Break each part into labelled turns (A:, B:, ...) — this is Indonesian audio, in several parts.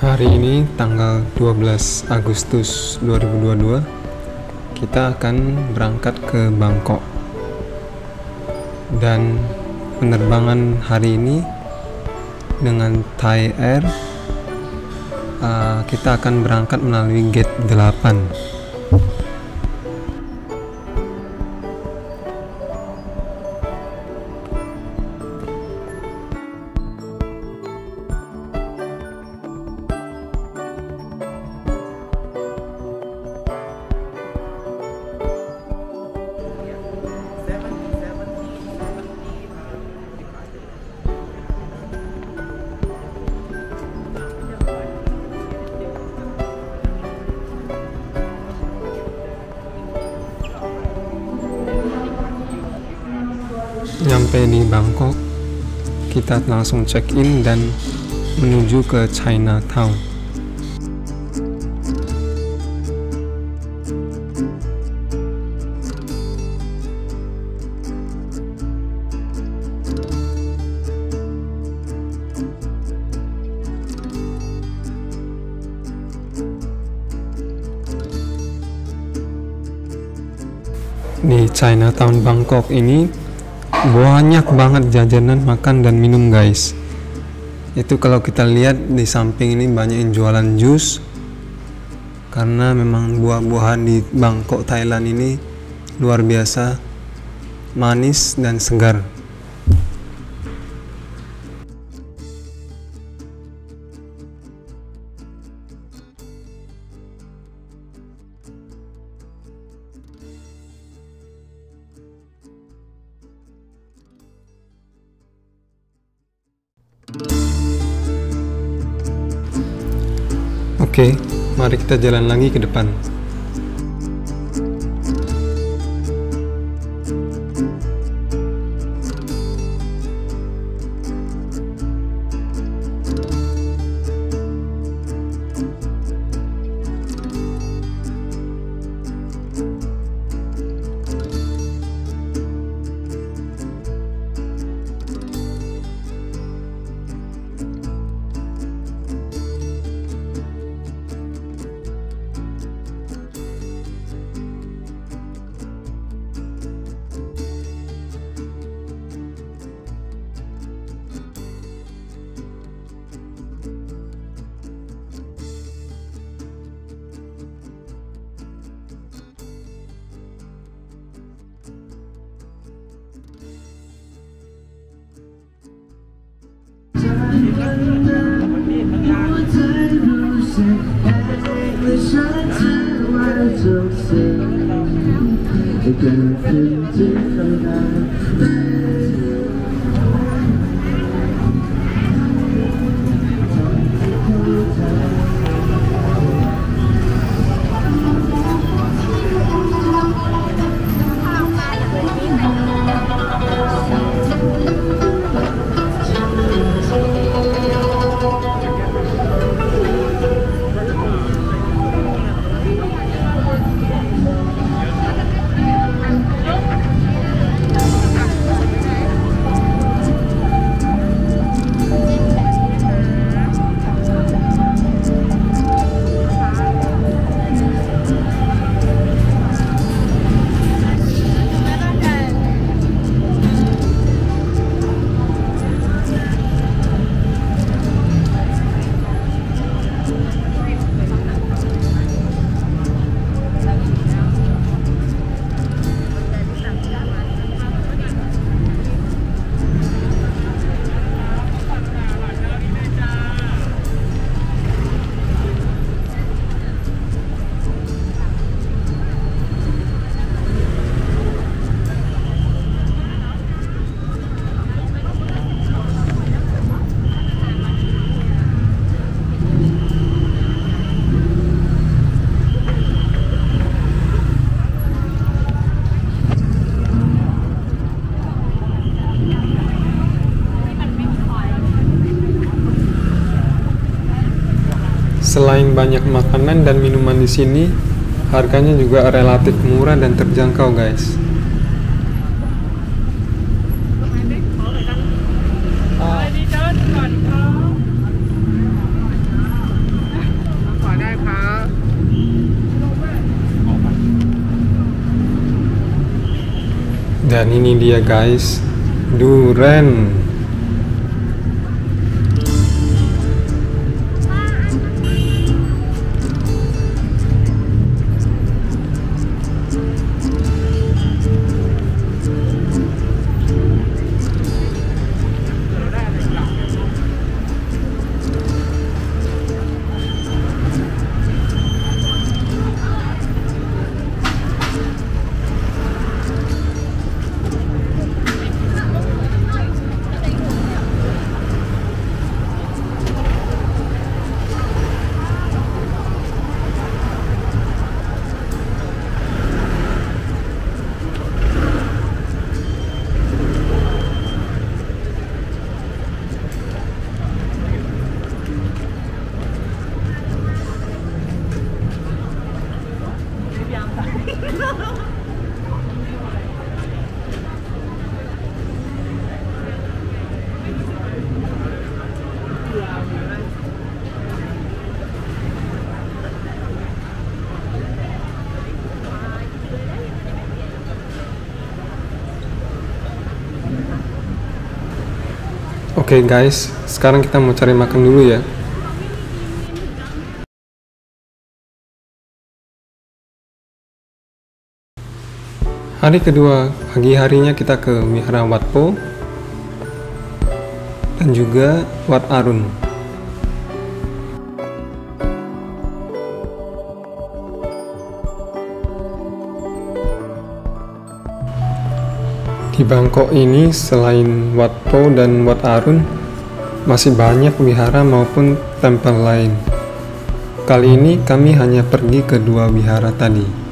A: Hari ini tanggal 12 Agustus 2022 kita akan berangkat ke Bangkok, dan penerbangan hari ini dengan Thai Air. Kita akan berangkat melalui gate 8. Nyampe di Bangkok, kita langsung check-in dan menuju ke Chinatown. Di Chinatown Bangkok ini banyak banget jajanan, makan dan minum guys. Itu kalau kita lihat di samping ini banyak yang jualan jus, karena memang buah-buahan di Bangkok Thailand ini luar biasa manis dan segar. Oke, mari kita jalan lagi ke depan. Selain banyak makanan dan minuman di sini, harganya juga relatif murah dan terjangkau, guys. Dan ini dia guys, durian. Oke guys, sekarang kita mau cari makan dulu ya. Hari kedua, pagi harinya kita ke Wihara Wat Po dan juga Wat Arun. Di Bangkok ini selain Wat Po dan Wat Arun, masih banyak wihara maupun tempel lain. Kali ini kami hanya pergi ke 2 wihara tadi.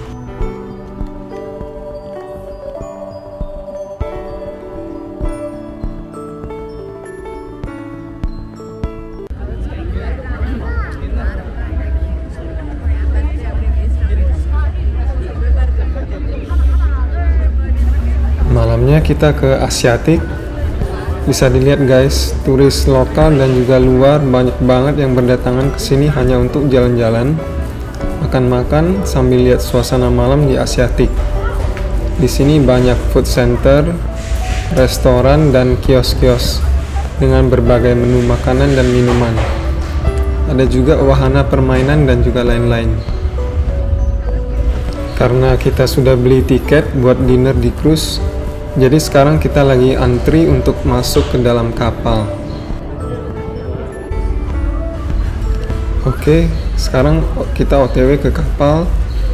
A: Malamnya kita ke Asiatik. Bisa dilihat guys, turis lokal dan juga luar banyak banget yang berdatangan ke sini hanya untuk jalan-jalan, makan-makan sambil lihat suasana malam di Asiatik. Di sini banyak food center, restoran dan kios-kios dengan berbagai menu makanan dan minuman. Ada juga wahana permainan dan juga lain-lain. Karena kita sudah beli tiket buat dinner di cruise, jadi sekarang kita lagi antri untuk masuk ke dalam kapal. Oke, sekarang kita OTW ke kapal.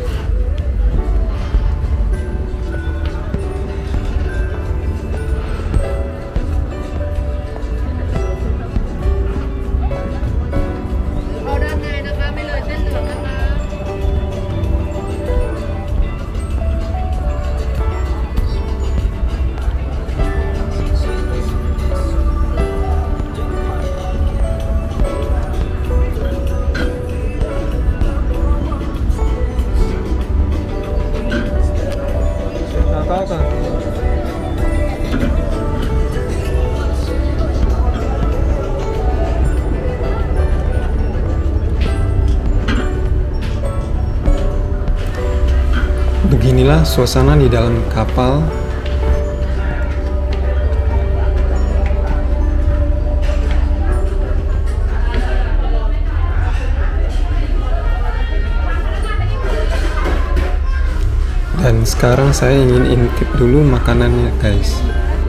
A: Beginilah suasana di dalam kapal. Dan sekarang saya ingin intip dulu makanannya guys.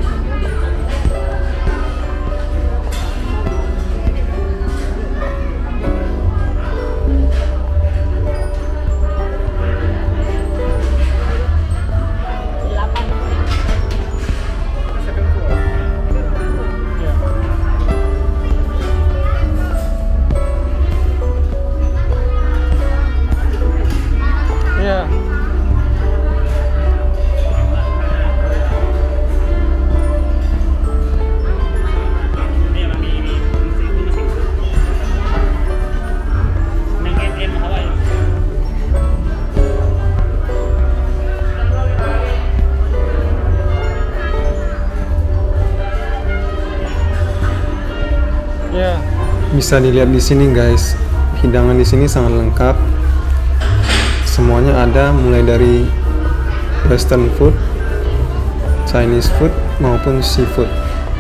A: Bisa dilihat di sini guys, hidangan di sini sangat lengkap. Semuanya ada, mulai dari western food, Chinese food maupun seafood.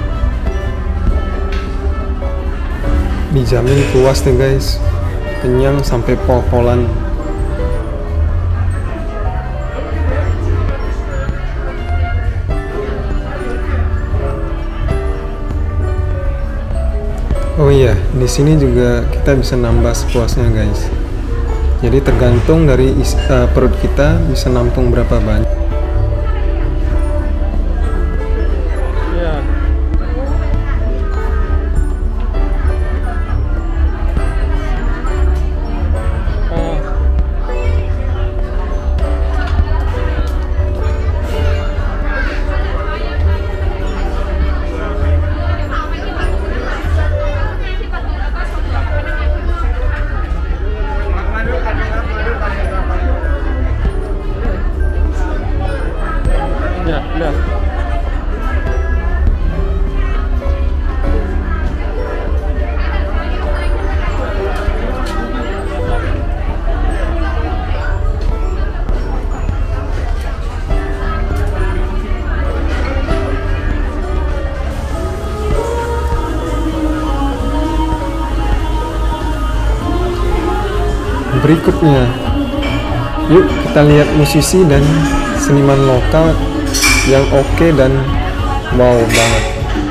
A: Dijamin puas deh guys, kenyang sampai pol-polan. Oh iya, di sini juga kita bisa nambah sepuasnya guys. Jadi tergantung dari perut kita bisa nampung berapa banyak. Berikutnya, yuk kita lihat musisi dan seniman lokal yang oke dan wow banget.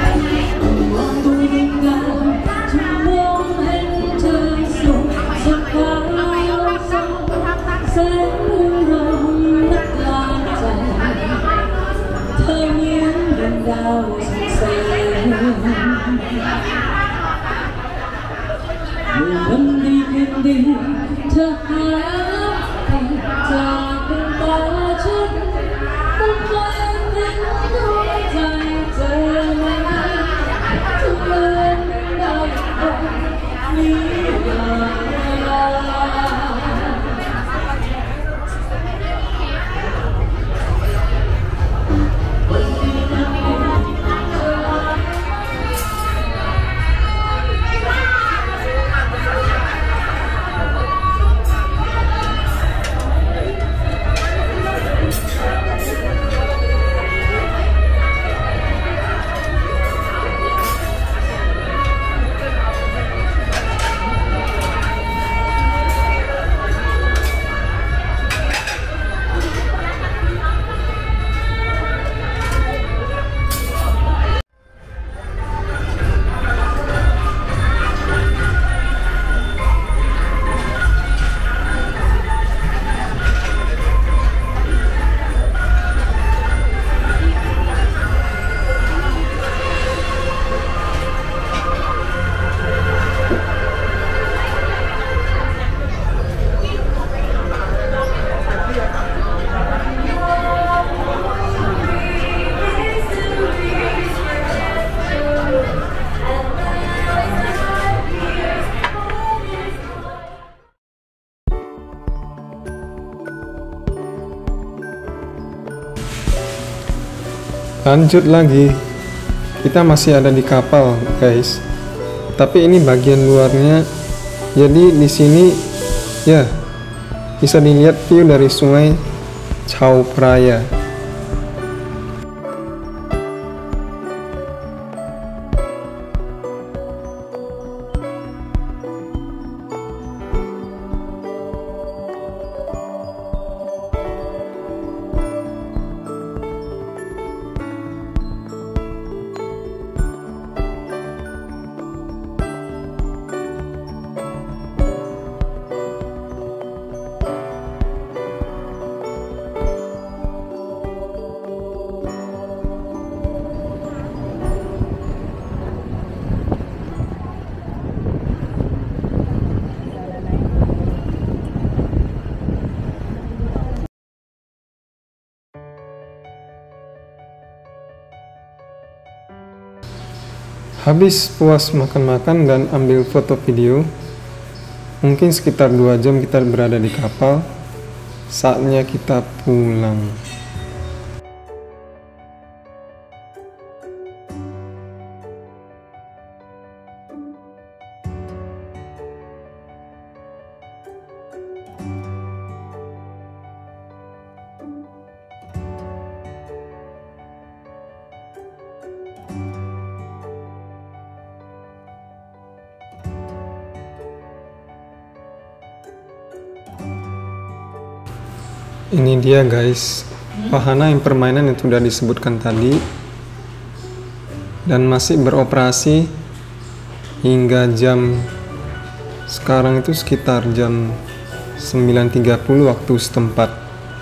A: Lanjut lagi, kita masih ada di kapal guys, tapi ini bagian luarnya. Jadi di sini ya bisa dilihat view dari sungai Chao Phraya. Habis puas makan-makan dan ambil foto video, mungkin sekitar 2 jam kita berada di kapal, saatnya kita pulang. Ini dia guys, wahana yang permainan yang sudah disebutkan tadi, dan masih beroperasi hingga jam sekarang itu sekitar jam 9.30 waktu setempat.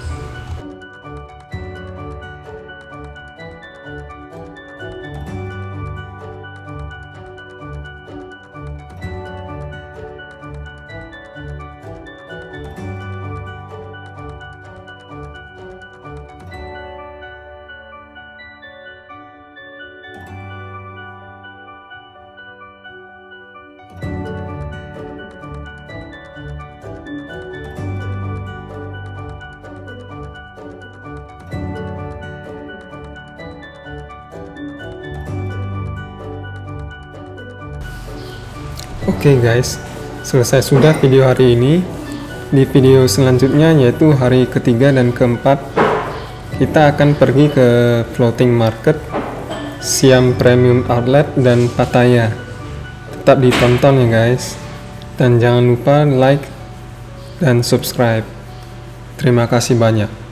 A: Oke guys, selesai sudah video hari ini. Di video selanjutnya, yaitu hari ketiga dan keempat, kita akan pergi ke floating market, Siam Premium Outlet, dan Pattaya. Tetap ditonton ya guys, dan jangan lupa like dan subscribe. Terima kasih banyak.